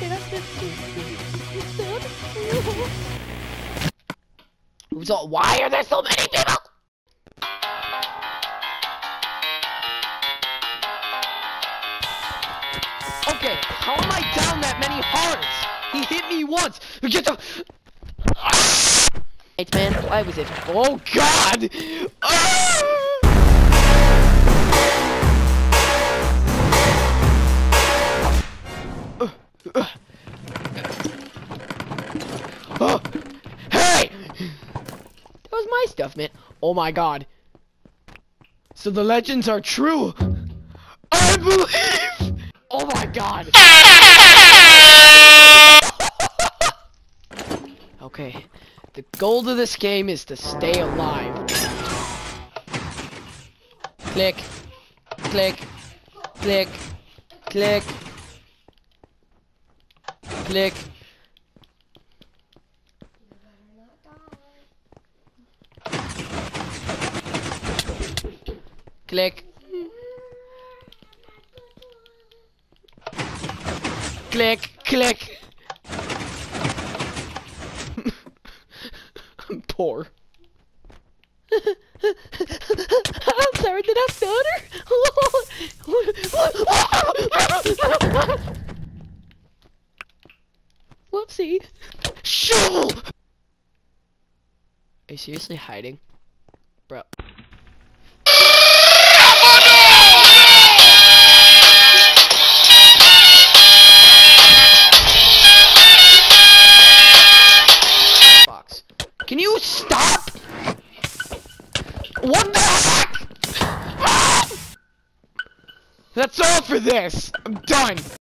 Who's all? Why are there so many people? Okay, how am I down that many hearts? He hit me once. Get the. Hey man, why was it? Oh God! Hey! That was my stuff, man. Oh my God. So the legends are true. I believe. Oh my God. Okay. The goal of this game is to stay alive. Click. Click. Click. Click. Click. Click. Click. Click. I'm poor. I'm sorry, did I stutter? Whoopsie. Shoo! Are you seriously hiding? Bro. Box. Can you stop? What the heck? That's all for this. I'm done.